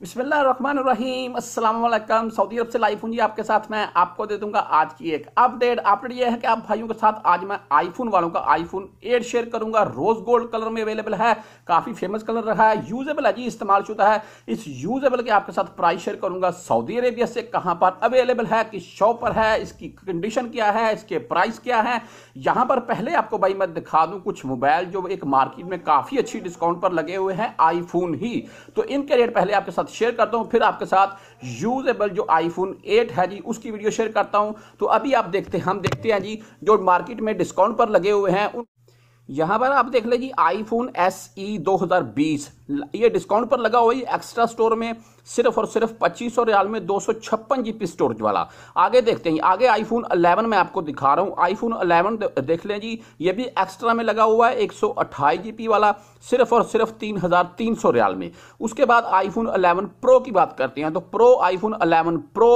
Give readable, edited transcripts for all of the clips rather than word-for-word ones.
बिस्मिल्लाहिर्रहमानिर्रहीम अस्सलाम वालेकुम। सऊदी अरब से लाइव हूँ जी आपके साथ। मैं आपको दे दूंगा आज की एक अपडेट ये है कि आप भाइयों के साथ आज मैं आईफोन वालों का आईफोन 8 शेयर करूंगा। रोज गोल्ड कलर में अवेलेबल है, काफी फेमस कलर रहा है, यूजेबल है जी, इस्तेमाल शुदा है। इस यूजेबल के आपके साथ प्राइस शेयर करूंगा। सऊदी अरेबिया से कहां पर अवेलेबल है, किस शॉप पर है, इसकी कंडीशन क्या है, इसके प्राइस क्या है। यहां पर पहले आपको भाई मैं दिखा दूं कुछ मोबाइल जो एक मार्केट में काफी अच्छी डिस्काउंट पर लगे हुए हैं, आईफोन ही। तो इनके रेट पहले आपके साथ शेयर करता हूं, फिर आपके साथ यूजेबल जो आईफोन 8 है जी उसकी वीडियो शेयर करता हूं। तो अभी आप हम देखते हैं जी जो मार्केट में डिस्काउंट पर लगे हुए हैं। यहां पर आप देख ले जी आईफोन SE 2020 ये डिस्काउंट पर लगा हुआ है एक्स्ट्रा स्टोर में, सिर्फ और सिर्फ 2500 रियाल में 256 GB स्टोरेज वाला। आगे देखते हैं, आगे आईफोन 11 मैं आपको दिखा रहा हूं। आईफोन 11 देख लें जी, ये भी एक्स्ट्रा में लगा हुआ है 128 GB वाला, सिर्फ और सिर्फ 3300 रियाल में। उसके बाद आईफोन 11 प्रो की बात करते हैं तो pro iPhone 11 pro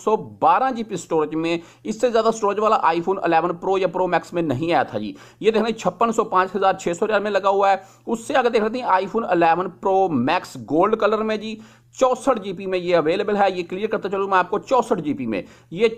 512 GB storage में, इससे ज्यादा स्टोरेज वाला आईफोन 11 प्रो या प्रो मैक्स में नहीं आया था जी। ये देख लें 5606 रियाल में लगा हुआ है। उससे आगे देख लेते हैं iPhone 11 pro max gold colour में जी 64 GB में ये अवेलेबल है। ये क्लियर करता चलूं मैं आपको, 64 GB में ये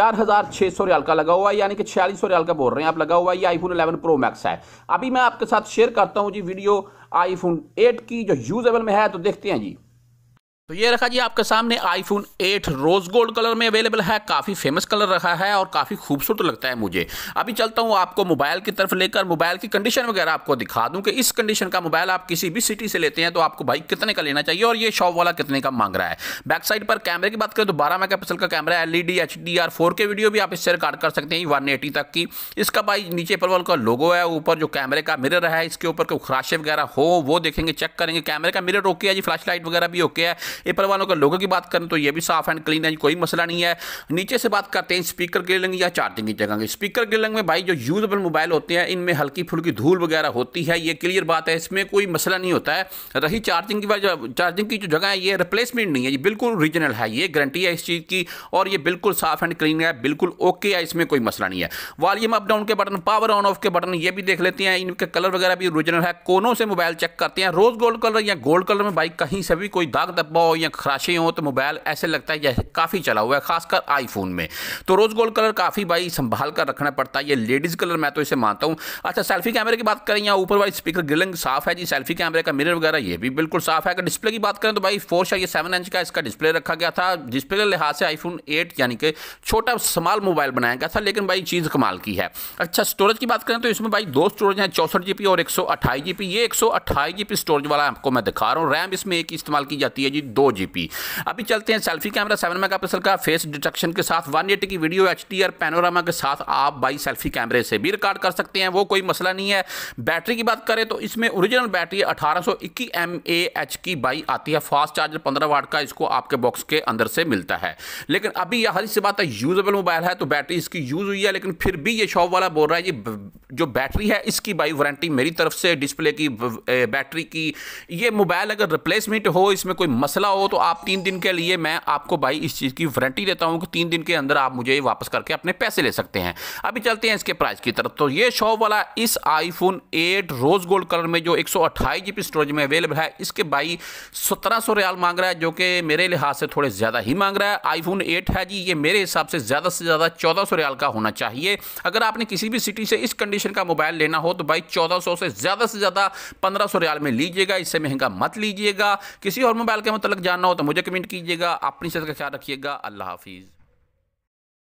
4600 रियाल का लगा हुआ है, यानी कि 4600 रियाल का बोल रहे हैं आप लगा हुआ है। ये आईफोन 11 प्रो मैक्स है। अभी मैं आपके साथ शेयर करता हूं जी वीडियो आईफोन 8 की जो यूजेबल में है, तो देखते हैं जी। तो ये रखा जी आपके सामने आईफोन 8 रोज गोल्ड कलर में अवेलेबल है। काफ़ी फेमस कलर रखा है और काफ़ी खूबसूरत लगता है मुझे। अभी चलता हूँ आपको मोबाइल की तरफ लेकर, मोबाइल की कंडीशन वगैरह आपको दिखा दूं कि इस कंडीशन का मोबाइल आप किसी भी सिटी से लेते हैं तो आपको भाई कितने का लेना चाहिए और ये शॉप वाला कितने का मांग रहा है। बैक साइड पर कैमरे की बात करें तो 12 मेगापिक्सल का कैमरा है, LED HDR 4K वीडियो भी आप इससे रिकॉर्ड कर सकते हैं 180 तक की। इसका भाई नीचे पर का लोगो है, ऊपर जो कैमरे का मिरर है इसके ऊपर कोई खराशे वगैरह हो वो देखेंगे, चेक करेंगे। कैमरे का मिरर ओके है जी, फ्लैश लाइट वगैरह भी ओके है। एप्पल वालों का लोगो की बात करें तो ये भी साफ एंड क्लीन है, कोई मसला नहीं है। नीचे से बात करते हैं स्पीकर ग्रिलिंग या चार्जिंग की जगह की। स्पीकर ग्रिलिंग में भाई जो यूजेबल मोबाइल होते हैं इनमें हल्की फुल्की धूल वगैरह होती है, ये क्लियर बात है, इसमें कोई मसला नहीं होता है। रही चार्जिंग की, चार्जिंग की जो जगह है ये रिप्लेसमेंट नहीं है, ये बिल्कुल ओरिजिनल है, ये गारंटी है इस चीज़ की और ये बिल्कुल साफ एंड क्लीन है, बिल्कुल ओके है, इसमें कोई मसला नहीं है। वॉल्यूम अप डाउन के बटन, पावर ऑन ऑफ के बटन ये भी देख लेते हैं, इनके कलर वगैरह भी ओरिजिनल है। कोनों से मोबाइल चेक करते हैं, रोज गोल्ड कलर या गोल्ड कलर में भाई कहीं से भी कोई दाग धब्बा हो या खराशे हो तो मोबाइल ऐसे लगता है जैसे काफी चला हुआ है, खासकर आईफोन में। तो रोज गोल्ड कलर काफी भाई संभाल कर रखना पड़ता है, ये लेडीज कलर मैं तो इसे मानता हूं। अच्छा, सेल्फी कैमरे की बात करें, यहाँ ऊपर वाली स्पीकर ग्रिलिंग साफ है जी, सेल्फी कैमरे का मिरर वगैरह ये भी बिल्कुल साफ है। अगर डिस्प्ले की बात करें तो भाई 4.7 इंच का इसका डिस्प्ले रखा गया था। डिस्प्ले के लिहाज से आईफोन 8 यानी कि छोटा स्मॉल मोबाइल बनाया गया था, लेकिन भाई चीज कमाल की है। अच्छा, स्टोरेज की बात करें तो इसमें भाई दो स्टोरेज है, 64 GB और 128 GB। ये 128 GB स्टोरेज वाला आपको मैं दिखा रहा हूँ। रैम इसमें एक इस्तेमाल की जाती है जी 2 GB। अभी चलते हैं सेल्फी कैमरा 7 मेगापिक्सल का फेस डिटेक्शन के साथ 180 की वीडियो HDR पैनोरामा के साथ आप भाई सेल्फी कैमरे से भी रिकॉर्ड कर सकते हैं, वो कोई मसला नहीं है। बैटरी की बात करें तो इसमें ओरिजिनल बैटरी 1821 mAh की भाई आती है, फास्ट चार्जर 15 वाट का इसको आपके बॉक्स के अंदर से मिलता है। लेकिन अभी यह हरी सी बात है, यूजेबल मोबाइल है तो बैटरी इसकी यूज हुई है, लेकिन फिर भी ये शॉप वाला बोल रहा है जी जो बैटरी है इसकी भाई वारंटी मेरी तरफ से, डिस्प्ले की, बैटरी की। ये मोबाइल अगर रिप्लेसमेंट हो, इसमें कोई मसला हो तो आप 3 दिन के लिए मैं आपको भाई इस चीज़ की वारंटी देता हूं कि 3 दिन के अंदर आप मुझे वापस करके अपने पैसे ले सकते हैं। अभी चलते हैं इसके प्राइस की तरफ। तो ये शॉप वाला इस आईफोन 8 रोज गोल्ड कलर में जो 128 GB स्टोरेज में अवेलेबल है, इसके भाई 1700 रियाल मांग रहा है, जो कि मेरे लिहाज से थोड़े ज़्यादा ही मांग रहा है। आईफोन 8 है जी, ये मेरे हिसाब से ज़्यादा 1400 रियाल का होना चाहिए। अगर आपने किसी भी सिटी से इस कंडीशन का मोबाइल लेना हो तो भाई 1400 से ज़्यादा 1500 रियाल में लीजिएगा, इससे महंगा मत लीजिएगा। किसी और मोबाइल के मतलब जानना हो तो मुझे कमेंट कीजिएगा। अपनी सेहत का ख्याल रखिएगा। अल्लाह हाफिज़।